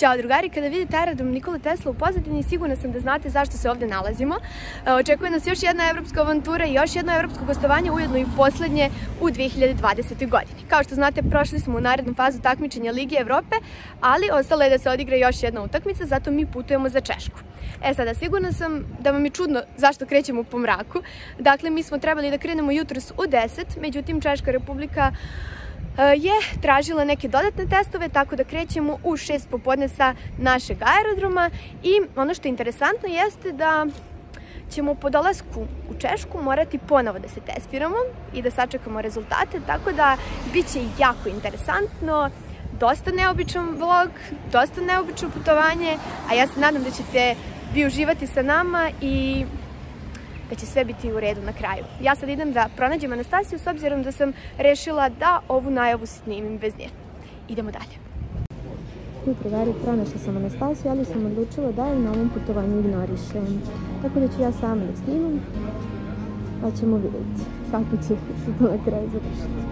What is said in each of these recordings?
Ćao drugari, kada vidite aerodrom Nikola Tesla u pozadini, sigurna sam da znate zašto se ovdje nalazimo. Očekuje nas još jedna evropska avantura i još jedno evropsko gostovanje, ujedno i poslednje u 2020. godini. Kao što znate, prošli smo u narednu fazu takmičenja Lige Evrope, ali ostalo je da se odigra još jedna utakmica, zato mi putujemo za Češku. Sada, sigurna sam da vam je čudno zašto krećemo po mraku. Dakle, mi smo trebali da krenemo jutros u 10, međutim Češka Republika je tražila neke dodatne testove, tako da krećemo u 6 popodne sa našeg aerodroma i ono što je interesantno jeste da ćemo po dolasku u Češku morati ponovo da se testiramo i da sačekamo rezultate, tako da bit će jako interesantno, dosta neobičan vlog, dosta neobično putovanje, a ja se nadam da ćete vi uživati sa nama i da će sve biti u redu na kraju. Ja sad idem da pronađem Anastasiju s obzirom da sam rešila da ovu najavu snimim bez nje. Idemo dalje. Drugari, pronašla sam Anastasiju, ali sam odlučila da je na ovom putovanju ignorišem. Tako da ću ja sama da snimam, pa ćemo vidjeti kako će se to na kraju završiti.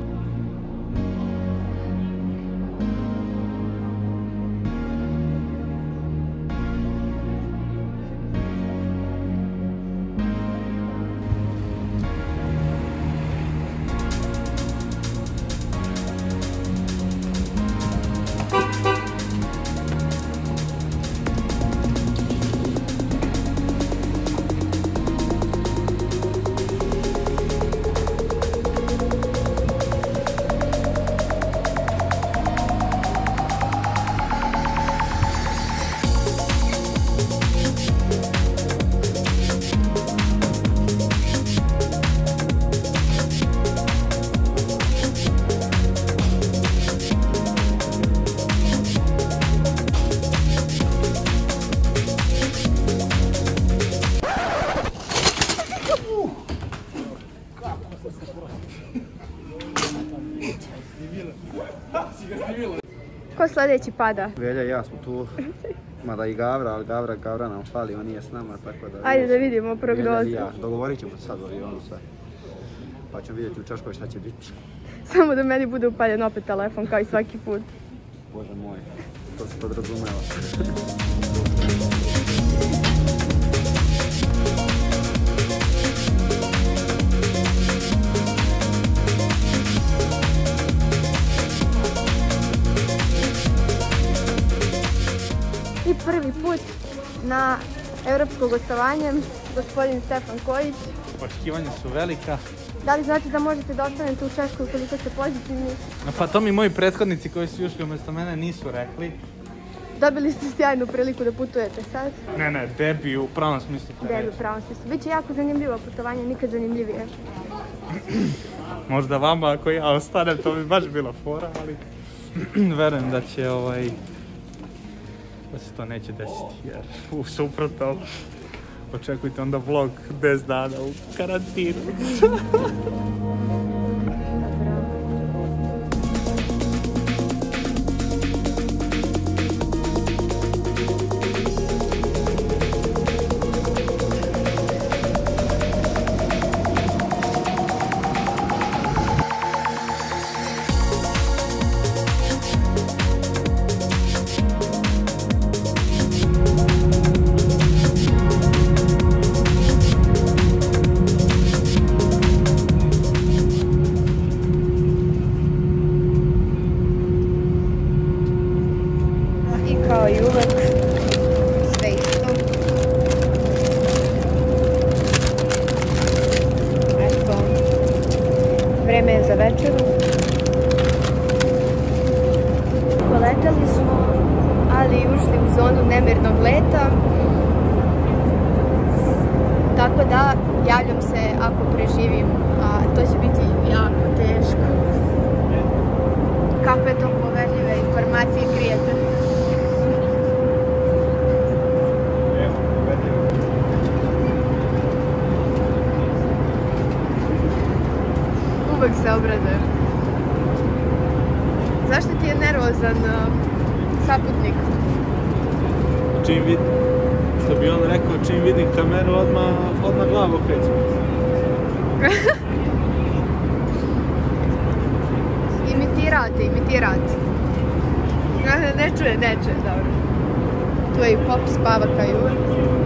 Ko sljedeći pada? Velja i ja smo tu, mada i Gavra, ali Gavra nam fali, on nije s nama, tako da... Ajde da vidimo prognozu. Ja, dogovorit ćemo se sad u avionu sve, pa ćemo vidjeti u Češkoj šta će biti. Samo da meni bude upaljen opet telefon kao i svaki put. Bože moj, to se podrazumeva. I prvi put na evropsko gostovanje, gospodin Stefan Kojić. Očekivanja su velika. Da li znate da možete da ostanete u Češkoj ukoliko ste pozitivni? Pa to mi moji prethodnici koji su ušli umjesto mene nisu rekli. Dobili ste sjajnu priliku da putujete sad. Ne, debi u pravom smislu. Debi u pravom smislu. Biće jako zanimljivo putovanje, nikad zanimljivije. Možda vama ako ja ostanem, to bi baš bila fora, ali verujem da će da se to neće desiti, jer u suprotno očekujte onda vlog 10 dana u karantinu. Kao i uvek, sve isto. Eto, vreme je za večeru. Poletali smo, ali i ušli u zonu nemirnog leta. Tako da, javljam se ako preživim, a to će biti jako teško. Kakve to poverljive informacije krijete? Uvijek se obradujem. Zašto ti je nervozan saputnik? Čim vidim, što bi on rekao, čim vidim kameru, odmah glavu okrećem. Imitirate. Ne čuje, dobro. Tu je i Pop, spava kao i uvek.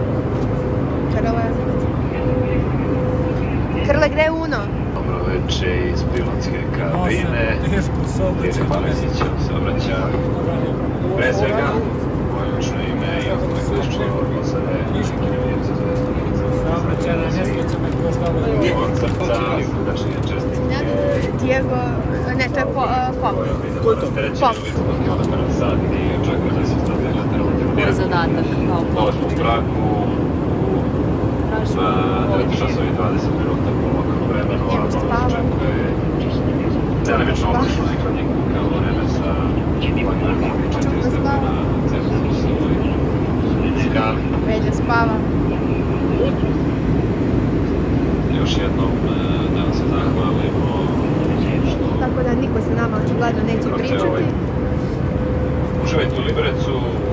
Krle, gde je Uno? Dobro večer iz pilotske kabine. Tijek Malesić se obraća. Pre svega, moje lično ime je Jako Klišćo, posade Kinevijevca zvezda od srca i udašnje čestitke. Diego, ne, to je Pop. Ko je to? Pop. Od 1 sat i očekujem da se stabilizujete relativno Moj zadatak kao Pop. Dolazimo u Pragu u 9 časova i 20 minuta po lokalnom vremenu, a ono očekuje delimično oblično igranje kao vreme sa planiranom i 4 stepena Celzijusovoj skali. Velja spava. Još jednom da vam se zahvalimo što... Tako da niko se nama očigledno neće pričati. Uživajte u Liberecu,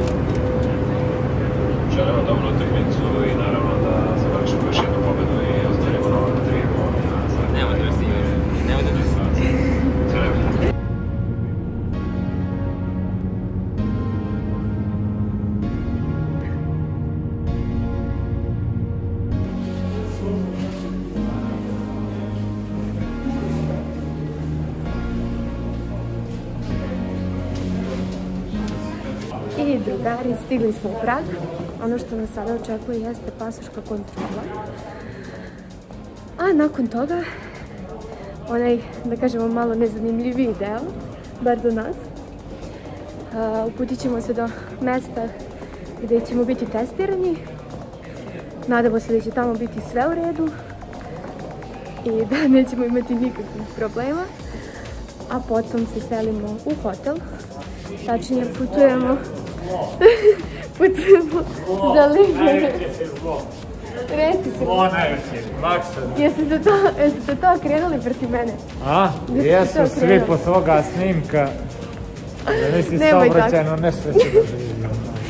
želim vam dobru utakmicu i naravno da završimo još jednu pobedu i ostvarimo nova 3 boda. Nemoj da si I drugari, stigli smo u Prag. Ono što nas sada očekuje jeste pasoška kontrola. A nakon toga, onaj, da kažemo, malo nezanimljiviji deo, bar do nas. Uputit ćemo se do mesta gdje ćemo biti testirani. Nadamo se da će tamo biti sve u redu i da nećemo imati nikakvih problema. A potom se selimo u hotel. Tačnije putujemo za Liberec. Reci se. Jeste to okrenuli protiv mene? A? Jesu svi po svoga snimka. Da nisi saobraćajno nesreće doživio.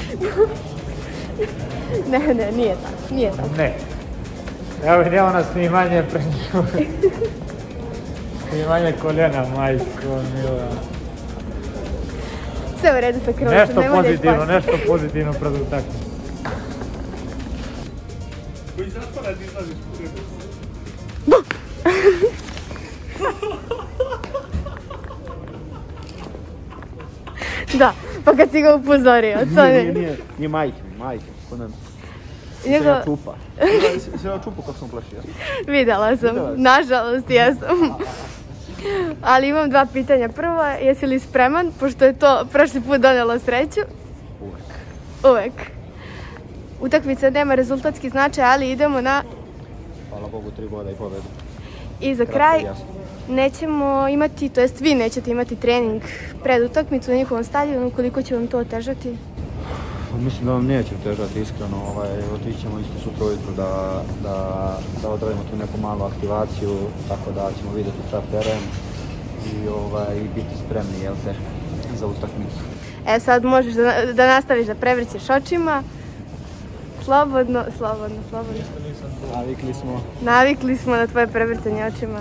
Ne, nije tako. Ne. Evo idemo na snimanje pre nju. Snimanje koljena, majko mila. Sve u redu sa krvom. Nešto pozitivno pred utakmicu. Koji zatvorac izlaziš u Da, pa kad si ga upozorio, to ne. Nije majke, ko nam... Nego... Sve čupa. Sve ja čupu kako sam plašio. Vidjela sam, nažalost jesam. Ali imam 2 pitanja. Prvo, jesi li spreman, pošto je to prošli put donijelo sreću? Uvek. Utakmica nema rezultatski značaj, ali idemo na... Hvala Bogu, 3 boda i pobedu. I za kraj, nećemo imati, to jest vi nećete imati trening pred utakmicu na njihovom stadionu, koliko će vam to otežati? Mislim da vam neće otežati, iskreno. Otićemo isto sutra ujutro da odradimo tu neku malu aktivaciju, tako da ćemo vidjeti sav teren i biti spremni, jel te, za utakmicu. Sad možeš da nastaviš da prevrćeš očima. Slobodno. Navikli smo na tvoje prevrtanje očima.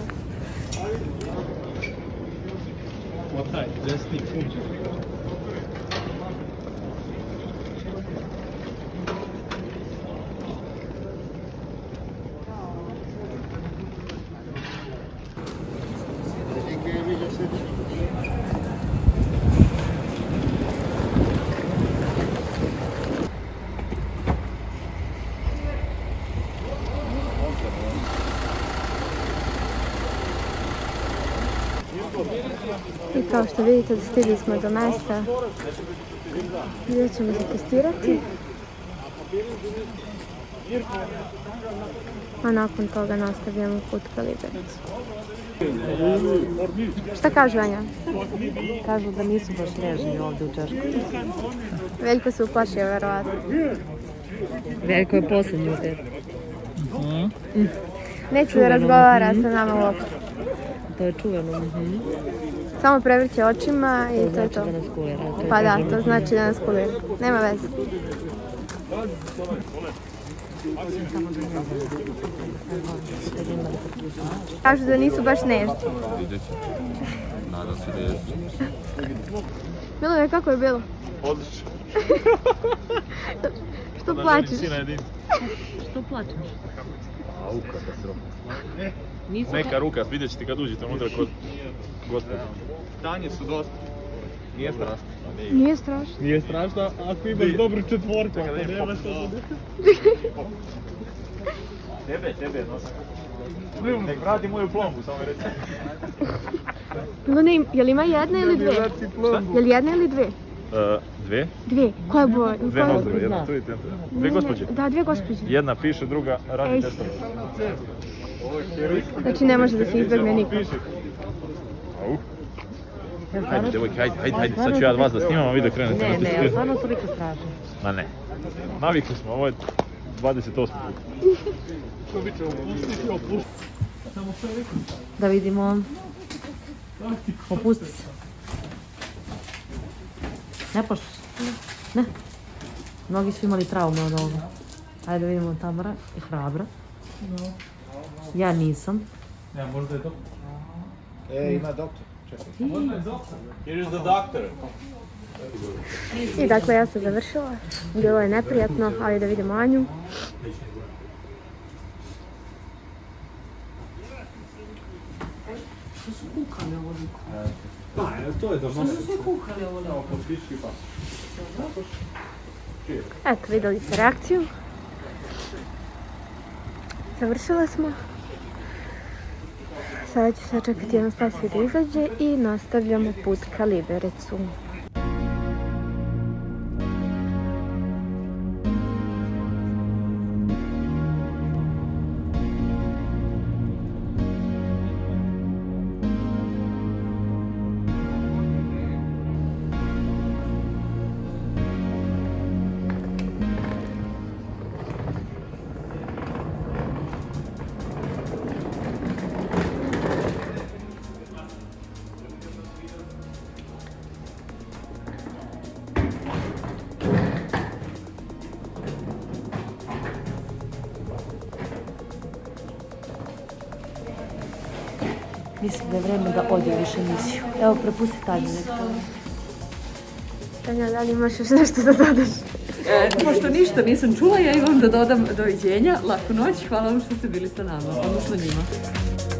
Otaj, desni put. I kao što vidite, stigli smo do mesta gdje ćemo se testirati. A nakon toga nastavljamo put ka Liberecu. Šta kažu, Anja? Kažu da nisu baš nježni ovdje u Češkoj. Veljko se uplašio, verovatno. Veljko je posljednji u tebi. Neće da razgovara sa nama uopšte. To je čuveno. Samo prevrće očima i to je to. To znači da nas kulira. Pa da, to znači da nas kulira. Nema veze. Kažu da nisu baš nežni. Nadam se da jesu. Milove, kako je bilo? Odlično. Što plačeš? Što plačeš? Auka, katastrofa. Neka ruka, vidjet ćete kad uđete unutra kod gospodina. Stanje su dosta. Nije strašno. Nije strašno. Nije strašno, ako imaš dobru četvorku, ako nemaš to. Tebe nosim. Nek vrati moju plombu, samo reći. Milone, je li ima jedna ili dve? Je li jedna ili dve? Dve? Dve. Koja boja? Dve nozdre, jedna tu i jedna. Dve gospođe? Da, dve gospođe. Jedna piše, druga radi testove. Znači ne može da se izbjegne niko. Hajde, devojke, hajde, sad ću ja od vas da snimam, a vi da krenete. Ne, stvarno su toliko strašni. Ma ne. Navikli smo, ovo je 28. Da vidimo. Opusti se. Ne pošli? Ne. Mnogi su imali traume od ovoga. Ajde da vidimo Tamara je hrabra. Ja nisam. Ja, možda je doktor. Ima doktor. Here is the doctor. I dakle, ja sam završila. Bilo je neprijatno, ali da vidimo Anju. Što su kukali ovoliko? To je dobro. Što su svi kukali ovoliko? Eto, vidjeli ste reakciju. Završila smo. Sada ću sačekati Anastasiju da izađe i nastavljamo put ka Liberecu. Mislim da je vreme da odjaviš emisiju. Evo, prepusti Tanju nekako. Tanja, da li imaš još nešto da dodaš? Pošto ništa nisam čula, ja imam da dodam doviđenja, laku noć, hvala vam što ste bili sa nama, odnosno njima.